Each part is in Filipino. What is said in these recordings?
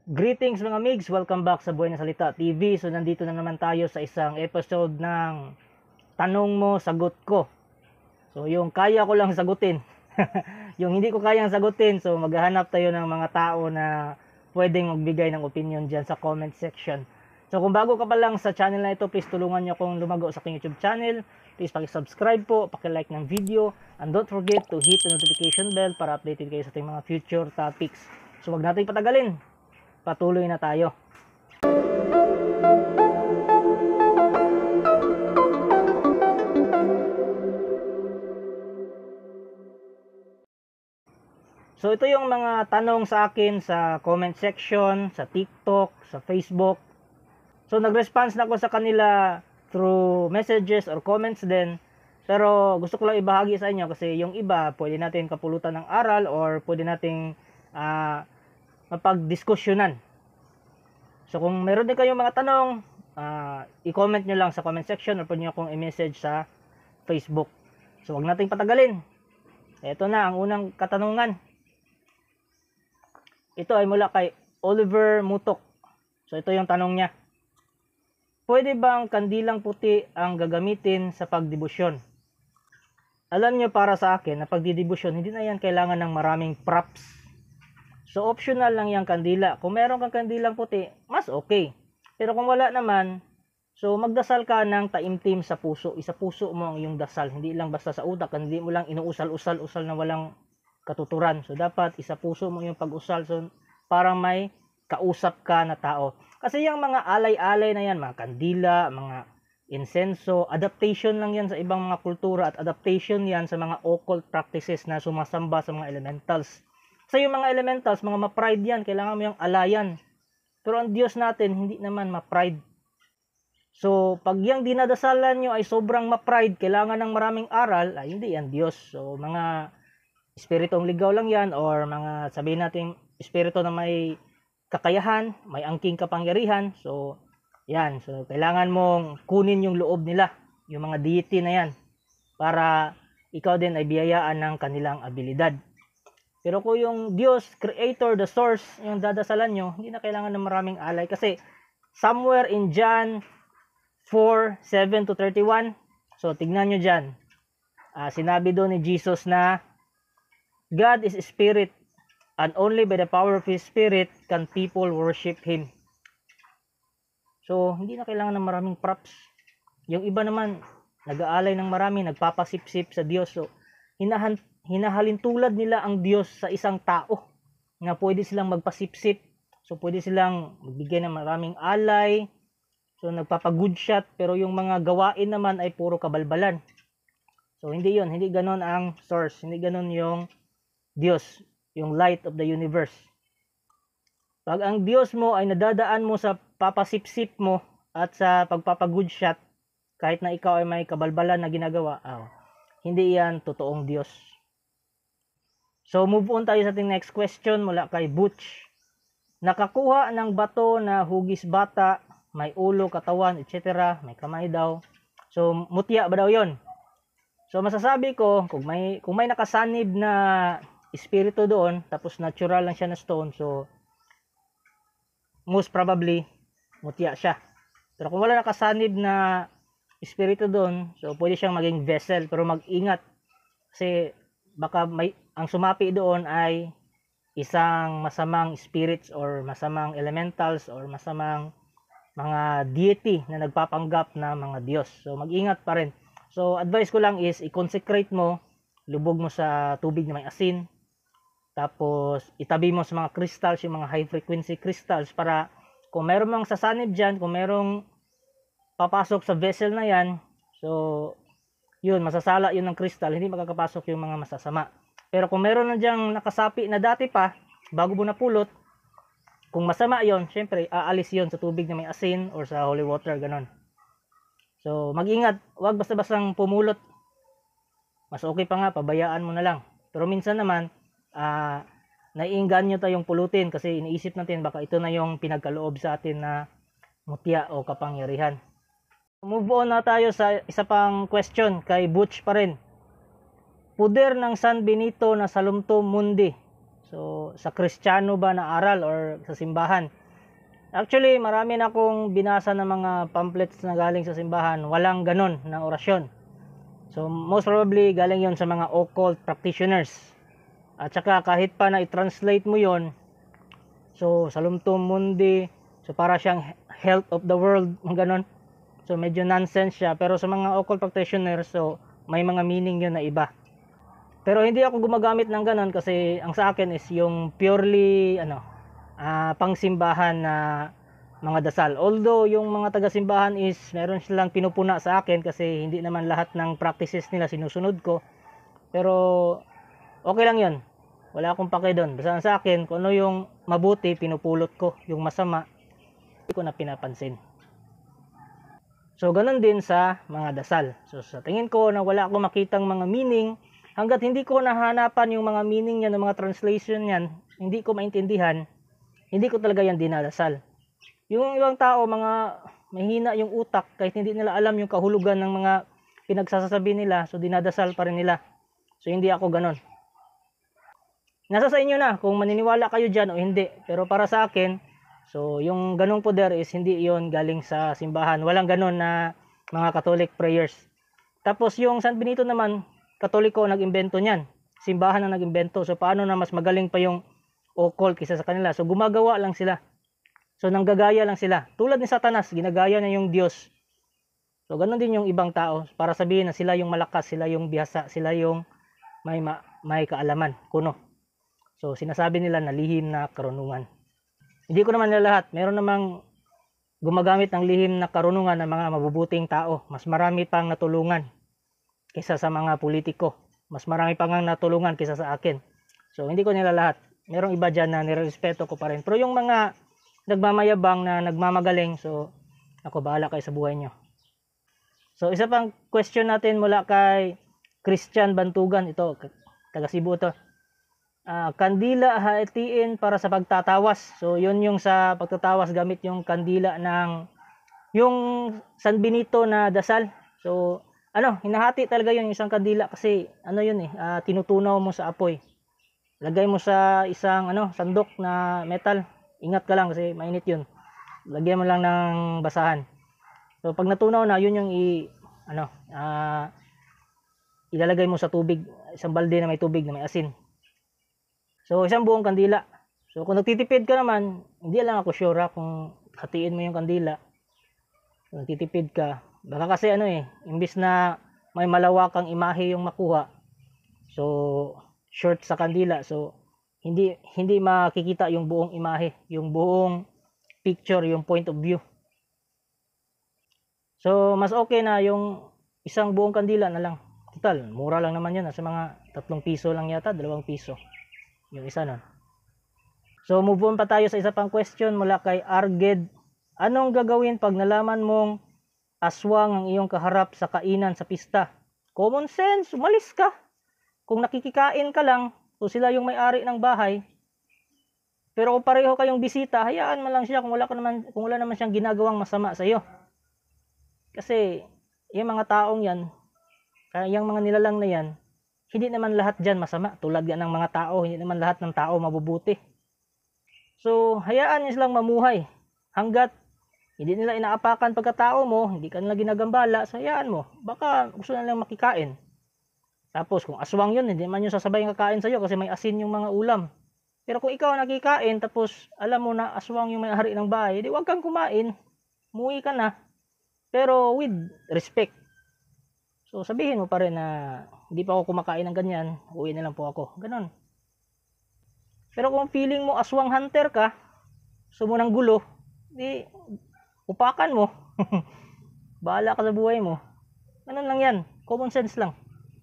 Greetings mga migs, welcome back sa Buhay na Salita TV. So nandito na naman tayo sa isang episode ng Tanong Mo, Sagot Ko. So yung kaya ko lang sagutin, yung hindi ko kayang sagutin, so maghahanap tayo ng mga tao na pwedeng magbigay ng opinion dyan sa comment section. So kung bago ka pa lang sa channel na ito, please tulungan nyo akong lumago sa aking YouTube channel. Please paki-subscribe po, paki-like ng video, and don't forget to hit the notification bell para updated kayo sa ating mga future topics. So wag natin patagalin. Patuloy na tayo. So ito yung mga tanong sa akin sa comment section, sa TikTok, sa Facebook. So nag-response na ako sa kanila through messages or comments din. Pero gusto ko lang ibahagi sa inyo kasi yung iba pwede natin kapulutan ng aral or pwede nating mapagdiskusyonan. So kung meron din kayong mga tanong, i-comment nyo lang sa comment section or pwede nyo akong i-message sa Facebook. So wag nating patagalin. Ito na ang unang katanungan. Ito ay mula kay Oliver Mutok. So ito yung tanong niya. Pwede bang kandilang puti ang gagamitin sa pagdibusyon? Alam nyo, para sa akin na pagdidibusyon, hindi na yan kailangan ng maraming props. So optional lang yung kandila. Kung meron kang kandilang puti, mas okay. Pero kung wala naman, so magdasal ka ng taimtim sa puso. Isa puso mo ang iyong dasal. Hindi lang basta sa utak. Hindi mo lang inuusal-usal na walang katuturan. So dapat isa puso mo yung pag-usal. So parang may kausap ka na tao. Kasi yung mga alay-alay na yan, mga kandila, mga insenso, adaptation lang yan sa ibang mga kultura at adaptation yan sa mga occult practices na sumasamba sa mga elementals. Sa yung mga elementals, mga ma-pride yan, kailangan mo yung alayan. Pero ang Diyos natin, hindi naman ma-pride. So, pag yung dinadasalan nyo ay sobrang ma-pride, kailangan ng maraming aral, ay hindi yan Diyos. So, mga espiritong ligaw lang yan, or mga sabihin natin, espiritu na may kakayahan, may angking kapangyarihan. So, yan. So, kailangan mong kunin yung loob nila, yung mga deity na yan, para ikaw din ay biyayaan ng kanilang abilidad. Pero kung yung Diyos, Creator, the Source, yung dadasalan nyo, hindi na kailangan ng maraming alay. Kasi somewhere in John 4:7-31, so tignan nyo dyan, sinabi doon ni Jesus na God is Spirit, and only by the power of His Spirit can people worship Him. So hindi na kailangan ng maraming props. Yung iba naman, nag-aalay ng marami, nagpapasipsip sa Diyos. So hinahalintulad nila ang Diyos sa isang tao na pwede silang magpasipsip. So pwede silang magbigay ng maraming alay. So nagpapagood shot, pero yung mga gawain naman ay puro kabalbalan. So hindi yon, hindi ganon ang source, hindi ganon yung Diyos, yung light of the universe. Pag ang Diyos mo ay nadadaan mo sa papasipsip mo at sa pagpapagood shot, kahit na ikaw ay may kabalbalan na ginagawa, hindi yan totoong Diyos. So move on tayo sa ating next question mula kay Butch. Nakakuha ng bato na hugis bata, may ulo, katawan, etc. May kamay daw. So mutya ba daw yon? So masasabi ko, kung may nakasanib na espiritu doon, tapos natural lang siya na stone, so most probably mutya siya. Pero kung wala nakasanib na espiritu doon, so pwede siyang maging vessel, pero mag-ingat kasi baka ang sumapi doon ay isang masamang spirits or masamang elementals or masamang mga deity na nagpapanggap na mga Diyos. So mag-ingat pa rin. So advice ko lang is i-consecrate mo, lubog mo sa tubig na may asin, tapos itabi mo sa mga crystals, yung mga high frequency crystals, para kung meron mang sasanib dyan, kung merong papasok sa vessel na yan, so yun, masasala yun ng crystal, hindi makakapasok yung mga masasama. Pero kung meron na dyang nakasapi na dati pa, bago mo napulot, kung masama yon, syempre aalis yon sa tubig na may asin or sa holy water, ganon. So mag-ingat, wag basta-bastang pumulot. Mas okay pa nga, pabayaan mo na lang. Pero minsan naman, naiinganyo tayong pulutin kasi iniisip natin baka ito na yung pinagkaloob sa atin na mutya o kapangyarihan. Move on na tayo sa isa pang question kay Butch pa rin. Puder ng San Benito na Salumto Mundi. So, sa Kristiyano ba na aral or sa simbahan? Actually, marami na akong binasa ng mga pamphlets na galing sa simbahan. Walang ganon na orasyon. So, most probably, galing yon sa mga occult practitioners. At saka, kahit pa na i-translate mo yon, so, Salumtum Mundi, so para siyang health of the world, ganon. So, medyo nonsense siya. Pero sa mga occult practitioners, so, may mga meaning yun na iba. Pero hindi ako gumagamit ng ganon kasi ang sa akin is yung purely, pangsimbahan na mga dasal. Although yung mga taga-simbahan is meron silang pinupuna sa akin kasi hindi naman lahat ng practices nila sinusunod ko. Pero okay lang 'yon. Wala akong pake doon. Basta sa akin kung ano yung mabuti pinupulot ko, yung masama hindi ko na pinapansin. So ganun din sa mga dasal. So sa tingin ko na wala akong makitang mga meaning hangga't hindi ko nahanapan yung mga meaning niya ng mga translation niyan, hindi ko maintindihan. Hindi ko talaga yan dinadasal. Yung ibang tao, mga mahina yung utak, kahit hindi nila alam yung kahulugan ng mga pinagsasabi nila, so dinadasal pa rin nila. So hindi ako ganon. Nasa sa inyo na kung maniniwala kayo dyan o hindi. Pero para sa akin, so yung ganong poder is hindi yon galing sa simbahan. Walang ganon na mga Catholic prayers. Tapos yung San Benito naman, Katoliko nag-imbento niyan. Simbahan ang nag-imbento. So paano na mas magaling pa yung occult kaysa sa kanila. So gumagawa lang sila. So nanggagaya lang sila. Tulad ni Satanas, ginagaya niya yung Diyos. So ganoon din yung ibang tao para sabihin na sila yung malakas, sila yung bihasa, sila yung may kaalaman, kuno. So sinasabi nila na lihim na karunungan. Hindi ko naman nila lahat. Meron namang gumagamit ng lihim na karunungan ng mga mabubuting tao. Mas marami pang natulungan kaysa sa mga politiko. Mas marami pang natulungan kaysa sa akin. So hindi ko nila lahat. Merong iba dyan na nirerespeto ko pa rin. Pero yung mga nagmamayabang na nagmamagaling, so ako bahala kayo sa buhay nyo. So isa pang question natin mula kay Christian Bantugan. Ito, taga Cebu to. Kandila hatiin para sa pagtatawas. So yun yung sa pagtatawas gamit yung kandila ng yung San Benito na dasal. So hinahati talaga yun yung isang kandila kasi tinutunaw mo sa apoy. Lagay mo sa isang sandok na metal. Ingat ka lang kasi mainit 'yun. Lagyan mo lang ng basahan. So pag natunaw na, 'yun yung ilalagay mo sa tubig, isang balde na may tubig na may asin. So isang buong kandila. So kung nagtitipid ka naman, hindi lang ako sure kung hatiin mo yung kandila. Kung nagtitipid ka, baka kasi imbis na may malawakang imahe yung makuha. So short sa kandila, so hindi makikita yung buong imahe, yung buong picture, yung point of view. So mas okay na yung isang buong kandila na lang. Total, mura lang naman yun, sa mga 3 piso lang yata, 2 piso yung isa nun. So move on pa tayo sa isa pang question mula kay Arged. Anong gagawin pag nalaman mong aswang ang iyong kaharap sa kainan sa pista? Common sense, umalis ka. Kung nakikikain ka lang, so sila yung may-ari ng bahay. Pero kung pareho kayong bisita, hayaan mo lang siya kung wala naman siyang ginagawang masama sa iyo. Kasi yung mga taong yan, yung mga nilalang na yan, hindi naman lahat dyan masama. Tulad yan ng mga tao, hindi naman lahat ng tao mabubuti. So hayaan niyo silang mamuhay. Hanggat hindi nila inaapakan pagkatao mo, hindi ka nila ginagambala, so hayaan mo. Baka gusto na lang makikain. Tapos kung aswang yun, hindi man yung sasabay kakain sa'yo kasi may asin yung mga ulam. Pero kung ikaw nakikain, tapos alam mo na aswang yung may-ari ng bahay, di wag kang kumain. Umuwi ka na. Pero with respect. So sabihin mo pa rin na hindi pa ako kumakain ng ganyan, uwi na lang po ako. Ganon. Pero kung feeling mo aswang hunter ka, gusto mo ng gulo, di upakan mo. Bahala ka sa buhay mo. Ganon lang yan. Common sense lang.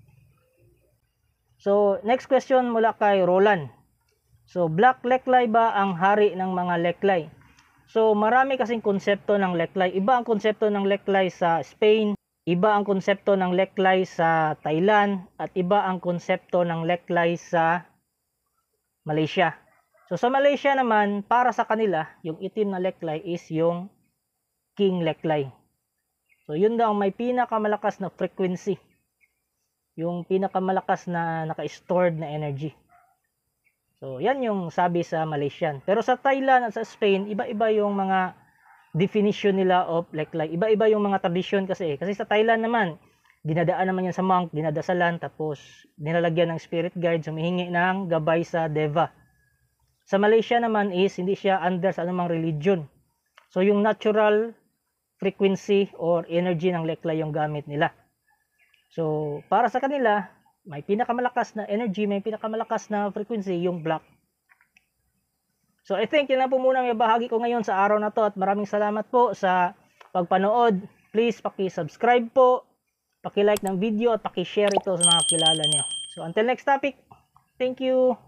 So, next question mula kay Roland. So, black leklay ba ang hari ng mga leklay? So, marami kasing konsepto ng leklay. Iba ang konsepto ng leklay sa Spain, iba ang konsepto ng leklay sa Thailand, at iba ang konsepto ng leklay sa Malaysia. So, sa Malaysia naman, para sa kanila, yung itim na leklay is yung king leklay. So, yun daw may pinakamalakas na frequency. Yung pinakamalakas na naka-stored na energy. So, yan yung sabi sa Malaysian. Pero sa Thailand at sa Spain, iba-iba yung mga definition nila of leklay. Iba-iba yung mga tradisyon kasi. Kasi sa Thailand naman, dinadaan naman yan sa monk, dinadasalan, tapos nilalagyan ng spirit guide, humihingi ng gabay sa deva. Sa Malaysia naman is, hindi siya under sa anumang religion. So, yung natural frequency or energy ng leklay yung gamit nila. So, para sa kanila, may pinakamalakas na energy, may pinakamalakas na frequency, yung black. So, I think yun na po muna may bahagi ko ngayon sa araw na to at maraming salamat po sa pagpanood. Please, paki-subscribe po, paki-like ng video at paki-share ito sa mga kilala niyo. So, until next topic, thank you!